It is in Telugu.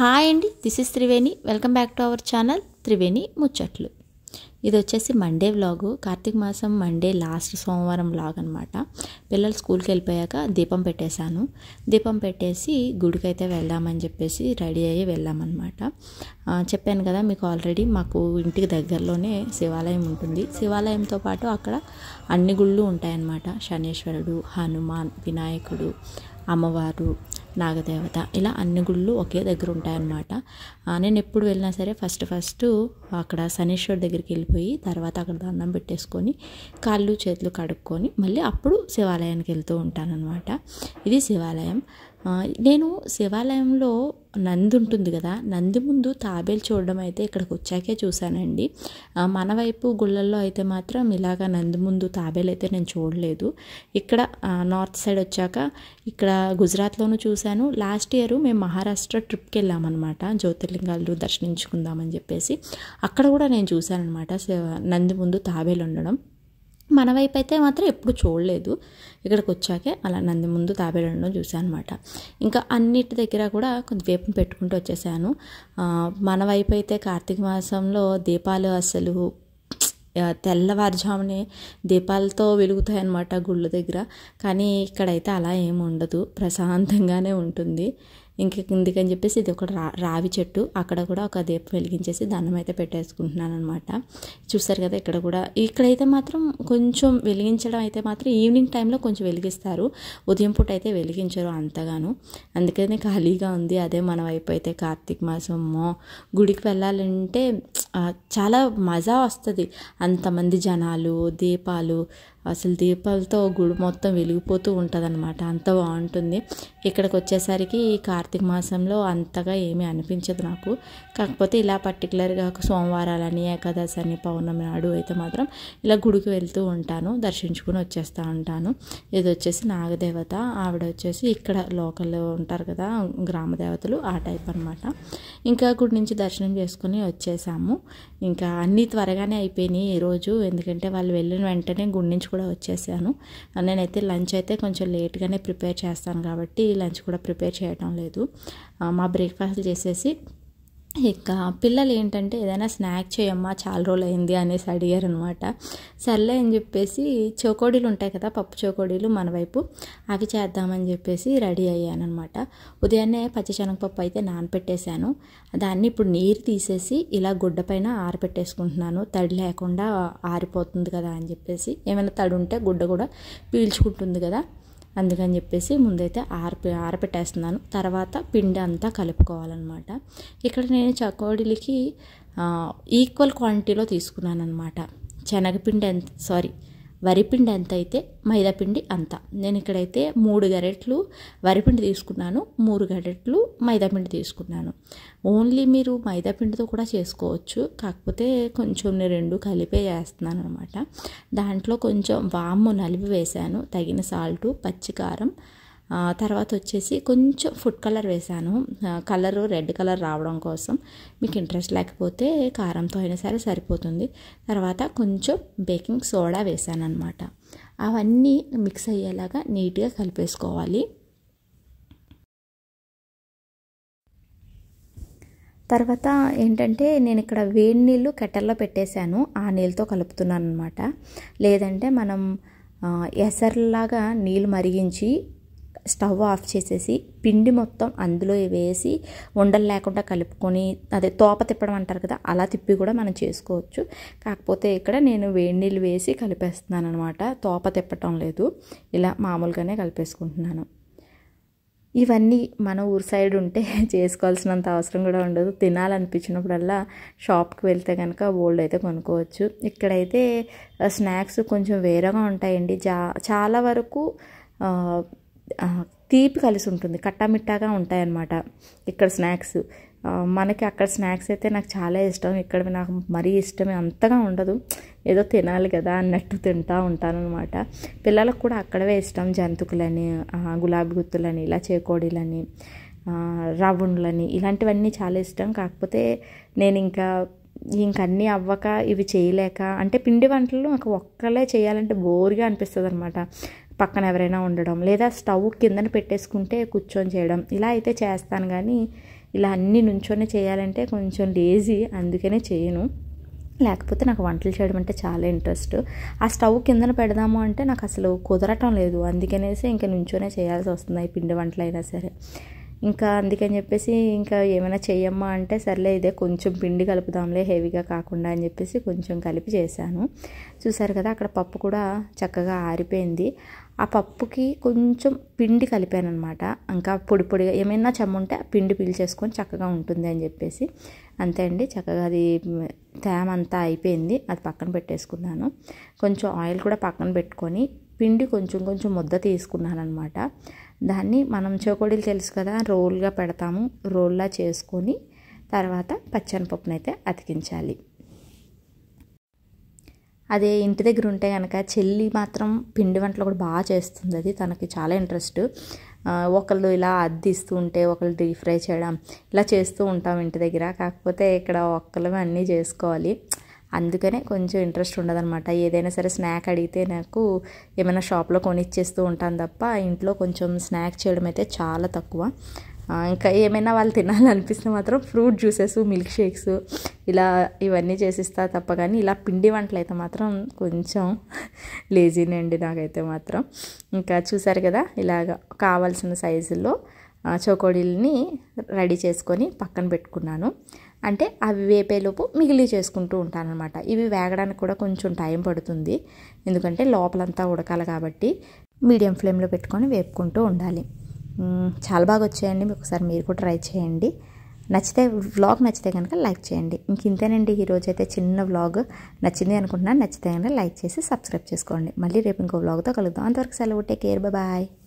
హాయ్ అండి, this is Triveni. Welcome back to our channel Triveni ముచ్చట్లు. ఇది వచ్చేసి మండే వ్లాగు, కార్తీక మాసం మండే లాస్ట్ సోమవారం వ్లాగ్ అనమాట. పిల్లలు స్కూల్కి వెళ్ళిపోయాక దీపం పెట్టేశాను. దీపం పెట్టేసి గుడికి అయితే వెళ్దామని చెప్పేసి రెడీ అయ్యి వెళ్ళామన్నమాట. చెప్పాను కదా మీకు ఆల్రెడీ, మాకు ఇంటికి దగ్గరలోనే శివాలయం ఉంటుంది. శివాలయంతో పాటు అక్కడ అన్ని గుళ్ళు ఉంటాయన్నమాట. శనేశ్వరుడు, హనుమాన్, వినాయకుడు, అమ్మవారు, నాగదేవత, ఇలా అన్ని గుళ్ళు ఒకే దగ్గర ఉంటాయన్నమాట. నేను ఎప్పుడు వెళ్ళినా సరే ఫస్ట్ అక్కడ శనేశ్వర్ దగ్గరికి వెళ్ళిపోయి తర్వాత అక్కడ దండం పెట్టేసుకొని కాళ్ళు చేతులు కడుక్కొని మళ్ళీ అప్పుడు శివాలయానికి వెళ్తూ ఉంటానన్నమాట. ఇది శివాలయం. నేను శివాలయంలో నంది ఉంటుంది కదా, నంది ముందు తాబేలు చూడడం అయితే ఇక్కడికి వచ్చాకే చూశానండి. మన వైపు గుళ్ళల్లో అయితే మాత్రం ఇలాగ నంది ముందు తాబేలు అయితే నేను చూడలేదు. ఇక్కడ నార్త్ సైడ్ వచ్చాక ఇక్కడ గుజరాత్లోనూ చూశాను. లాస్ట్ ఇయర్ మేము మహారాష్ట్ర ట్రిప్కి వెళ్ళామన్నమాట, జ్యోతిర్లింగాలు దర్శించుకుందామని చెప్పేసి. అక్కడ కూడా నేను చూశాను అనమాట నంది ముందు తాబేలు ఉండడం. మన వైపు అయితే మాత్రం ఎప్పుడు చూడలేదు. ఇక్కడికి వచ్చాకే అలా నంది ముందు తాబేలు ఉండడం చూశాను అనమాట. ఇంకా అన్నిటి దగ్గర కూడా కొంచెం దీపం పెట్టుకుంటూ వచ్చేసాను. మన వైపు అయితే కార్తీక మాసంలో దీపాలు అసలు తెల్లవారుజామునే దీపాలతో వెలుగుతాయి అన్నమాట గుళ్ళ దగ్గర. కానీ ఇక్కడైతే అలా ఏమి ఉండదు, ప్రశాంతంగానే ఉంటుంది. ఇంకెందుకని చెప్పేసి ఇది ఒక రావి చెట్టు, అక్కడ కూడా ఒక దీపం వెలిగించేసి దండం అయితే పెట్టేసుకుంటున్నాను అనమాట. చూస్తారు కదా, ఇక్కడైతే మాత్రం కొంచెం వెలిగించడం అయితే మాత్రం ఈవినింగ్ టైంలో కొంచెం వెలిగిస్తారు, ఉదయం పూట అయితే వెలిగించరు అంతగాను. అందుకని ఖాళీగా ఉంది. అదే మన వైపు అయితే కార్తీక మాసము గుడికి వెళ్ళాలంటే చాలా మజా వస్తుంది. అంతమంది జనాలు, దీపాలు, అసలు దీపాలతో గుడి మొత్తం వెలిగిపోతూ ఉంటుంది అనమాట. అంత బాగుంటుంది. ఇక్కడికి వచ్చేసరికి ఈ కార్తీక మాసంలో అంతగా ఏమీ అనిపించదు నాకు. కాకపోతే ఇలా పర్టికులర్గా సోమవారాలని, ఏకాదశి అని, పౌర్ణమి నాడు అయితే మాత్రం ఇలా గుడికి వెళ్తూ ఉంటాను, దర్శించుకుని వచ్చేస్తూ ఉంటాను. ఇది వచ్చేసి నాగదేవత, ఆవిడ వచ్చేసి ఇక్కడ లోకల్లో ఉంటారు కదా గ్రామ దేవతలు, ఆ టైప్ అనమాట. ఇంకా గుడి నుంచి దర్శనం చేసుకుని వచ్చేసాము. ఇంకా అన్నీ త్వరగానే అయిపోయినాయి ఈరోజు, ఎందుకంటే వాళ్ళు వెళ్ళిన వెంటనే గుడి నుంచి కూడా వచ్చేసాను. నేనైతే లంచ్ అయితే కొంచెం లేట్గానే ప్రిపేర్ చేస్తాను కాబట్టి లంచ్ కూడా ప్రిపేర్ చేయడం లేదు. మా బ్రేక్ఫాస్ట్ చేసేసి ఇక పిల్లలు ఏంటంటే ఏదైనా స్నాక్ చేయమ్మా, చాలా రోజులు అయింది అనేసి అడిగారు అనమాట. సర్లే అని చెప్పేసి చోకోడీలు ఉంటాయి కదా, పప్పు చోకోడీలు మన వైపు, అవి చేద్దామని చెప్పేసి రెడీ అయ్యాను అనమాట. ఉదయాన్నే పచ్చిశనగపప్పు అయితే నానపెట్టేశాను. దాన్ని ఇప్పుడు నీరు తీసేసి ఇలా గుడ్డ పైన ఆరపెట్టేసుకుంటున్నాను, తడి లేకుండా ఆరిపోతుంది కదా అని చెప్పేసి. ఏమైనా తడి ఉంటే గుడ్డ కూడా పీల్చుకుంటుంది కదా, అందుకని చెప్పేసి ముందైతే ఆరపెట్టేస్తున్నాను. తర్వాత పిండి అంతా కలుపుకోవాలన్నమాట. ఇక్కడ నేను చకోడీలకి ఈక్వల్ క్వాంటిటీలో తీసుకున్నాను అనమాట. వరిపిండి ఎంత అయితే మైదాపిండి అంత. నేను ఇక్కడైతే 3 గరెట్లు వరిపిండి తీసుకున్నాను, 3 గరెట్లు మైదాపిండి తీసుకున్నాను. ఓన్లీ మీరు మైదాపిండితో కూడా చేసుకోవచ్చు, కాకపోతే కొంచెం నేను 2 కలిపే చేస్తున్నాను అనమాట. దాంట్లో కొంచెం వాము నలిపి వేశాను, తగిన సాల్టు, పచ్చికారం, తర్వాత వచ్చేసి కొంచెం ఫుడ్ కలర్ వేశాను, కలరు రెడ్ కలర్ రావడం కోసం. మీకు ఇంట్రెస్ట్ లేకపోతే కారంతో అయినా సరే సరిపోతుంది. తర్వాత కొంచెం బేకింగ్ సోడా వేశాను అనమాట. అవన్నీ మిక్స్ అయ్యేలాగా నీట్గా కలిపేసుకోవాలి. తర్వాత ఏంటంటే నేను ఇక్కడ వేడి నీళ్ళు కెటల్లో పెట్టేశాను, ఆ నీళ్ళతో కలుపుతున్నాను అనమాట. లేదంటే మనం ఎసర్లాగా నీళ్ళు మరిగించి స్టవ్ ఆఫ్ చేసేసి పిండి మొత్తం అందులో వేసి ఉండలు లేకుండా కలుపుకొని, అదే తోప తిప్పడం అంటారు కదా, అలా తిప్పి కూడా మనం చేసుకోవచ్చు. కాకపోతే ఇక్కడ నేను వేడి నీళ్ళు వేసి కలిపేస్తున్నాను అనమాట, తోప తిప్పటం లేదు, ఇలా మామూలుగానే కలిపేసుకుంటున్నాను. ఇవన్నీ మన ఊరు సైడ్ ఉంటే చేసుకోవాల్సినంత అవసరం కూడా ఉండదు. తినాలనిపించినప్పుడల్లా షాప్కి వెళ్తే కనుక బోల్డ్ అయితే కొనుక్కోవచ్చు. ఇక్కడైతే స్నాక్స్ కొంచెం వేరేగా ఉంటాయండి. చాలా వరకు తీపి కలిసి ఉంటుంది, కట్టామిట్టాగా ఉంటాయన్నమాట ఇక్కడ స్నాక్స్. మనకి అక్కడ స్నాక్స్ అయితే నాకు చాలా ఇష్టం, ఇక్కడ నాకు మరీ ఇష్టమే అంతగా ఉండదు, ఏదో తినాలి కదా అన్నట్టు తింటూ ఉంటానన్నమాట. పిల్లలకు కూడా అక్కడవే ఇష్టం, జంతుకులని, గులాబీ గుత్తులని, ఇలా చేకోడీలని, రవ్వుండ్లని, ఇలాంటివన్నీ చాలా ఇష్టం. కాకపోతే నేను ఇంకన్నీ అవ్వక ఇవి చేయలేక, అంటే పిండి వంటలు నాకు ఒక్కలే చేయాలంటే బోర్గా అనిపిస్తుంది అనమాట. పక్కన ఎవరైనా ఉండడం, లేదా స్టవ్ కిందన పెట్టేసుకుంటే కూర్చొని చేయడం, ఇలా అయితే చేస్తాను. కానీ ఇలా అన్నీ నుంచొని చేయాలంటే కొంచెం లేజీ, అందుకనే చేయను. లేకపోతే నాకు వంటలు చేయడం అంటే చాలా ఇంట్రెస్ట్. ఆ స్టవ్ కిందన పెడదాము అంటే నాకు అసలు కుదరటం లేదు, అందుకనేసి ఇంకా నుంచోనే చేయాల్సి వస్తుంది పిండి వంటలు అయినా సరే. ఇంకా అందుకని చెప్పేసి ఇంకా ఏమైనా చెయ్యమ్మా అంటే సర్లే ఇదే కొంచెం పిండి కలుపుదాంలే హెవీగా కాకుండా అని చెప్పేసి కొంచెం కలిపి చేశాను. చూసారు కదా, అక్కడ పప్పు కూడా చక్కగా ఆరిపోయింది. ఆ పప్పుకి కొంచెం పిండి కలిపాను అనమాట. ఇంకా పొడి పొడిగా ఏమైనా చెమ్ముంటే ఆ పిండి పీల్చేసుకొని చక్కగా ఉంటుంది అని చెప్పేసి. అంతే అండి, చక్కగా అది తేమ అంతా అయిపోయింది. అది పక్కన పెట్టేసుకున్నాను. కొంచెం ఆయిల్ కూడా పక్కన పెట్టుకొని పిండి కొంచెం కొంచెం ముద్ద తీసుకున్నాను అనమాట. దాన్ని మనం చకోడీలు తెలుసు కదా, రోల్గా పెడతాము. రోల్లా చేసుకొని తర్వాత పచ్చెనపప్పునైతే అతికించాలి. అదే ఇంటి దగ్గర ఉంటే కనుక చెల్లి మాత్రం పిండి వంటలు కూడా బాగా చేస్తుంది. అది తనకి చాలా ఇంట్రెస్ట్. ఒకళ్ళు ఇలా అద్దిస్తూ ఉంటే ఒకళ్ళు డీప్ ఫ్రై చేయడం ఇలా చేస్తూ ఉంటాం ఇంటి దగ్గర. కాకపోతే ఇక్కడ ఒక్కళ్ళమే అన్నీ చేసుకోవాలి, అందుకనే కొంచెం ఇంట్రెస్ట్ ఉండదన్నమాట. ఏదైనా సరే స్నాక్ అడిగితే నాకు ఏమైనా షాప్లో కొనిచ్చేస్తూ ఉంటాను తప్ప ఇంట్లో కొంచెం స్నాక్ చేయడం అయితే చాలా తక్కువ. ఇంకా ఏమైనా వాళ్ళు తినాలనిపిస్తే మాత్రం ఫ్రూట్ జ్యూసెస్, మిల్క్ షేక్స్ ఇలా ఇవన్నీ చేసిస్తా తప్ప, కానీ ఇలా పిండి వంటలు అయితే మాత్రం కొంచెం లేజీనే అండి నాకైతే మాత్రం. ఇంకా చూసారు కదా, ఇలాగ కావాల్సిన సైజుల్లో చకోడీలని రెడీ చేసుకొని పక్కన పెట్టుకున్నాను. అంటే అవి వేపేలోపు మిగిలి చేసుకుంటూ ఉంటానన్నమాట. ఇవి వేగడానికి కూడా కొంచెం టైం పడుతుంది, ఎందుకంటే లోపలంతా ఉడకాలి కాబట్టి మీడియం ఫ్లేమ్లో పెట్టుకొని వేపుకుంటూ ఉండాలి. చాలా బాగా వచ్చాయండి. ఒకసారి మీరు కూడా ట్రై చేయండి. వ్లాగ్ నచ్చితే కనుక లైక్ చేయండి. ఇంతేనండి ఈరోజు అయితే చిన్న వ్లాగ్. నచ్చింది అనుకుంటున్నాను. నచ్చితే కనుక లైక్ చేసి సబ్స్క్రైబ్ చేసుకోండి. మళ్ళీ రేపు ఇంకో వ్లాగ్తో కలుద్దాం. అంతవరకు సెలవు. Take care, bye.